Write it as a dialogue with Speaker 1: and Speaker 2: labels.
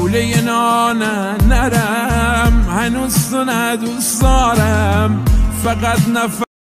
Speaker 1: لوله نان نرم، هنوز تو ندوست دارم، فقط نفس